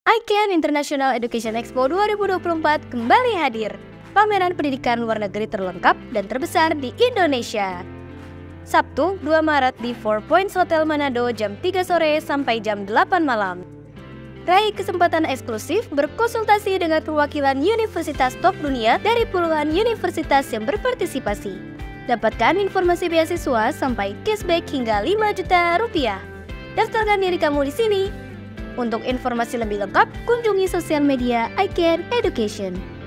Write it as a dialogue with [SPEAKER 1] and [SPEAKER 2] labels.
[SPEAKER 1] ICANN International Education Expo 2024 kembali hadir. Pameran pendidikan luar negeri terlengkap dan terbesar di Indonesia. Sabtu 2 Maret di Four Points Hotel Manado jam 3 sore sampai jam 8 malam. Raih kesempatan eksklusif berkonsultasi dengan perwakilan universitas top dunia dari puluhan universitas yang berpartisipasi. Dapatkan informasi beasiswa sampai cashback hingga 5 juta rupiah. Daftarkan diri kamu di sini. Untuk informasi lebih lengkap, kunjungi sosial media ICANN Education.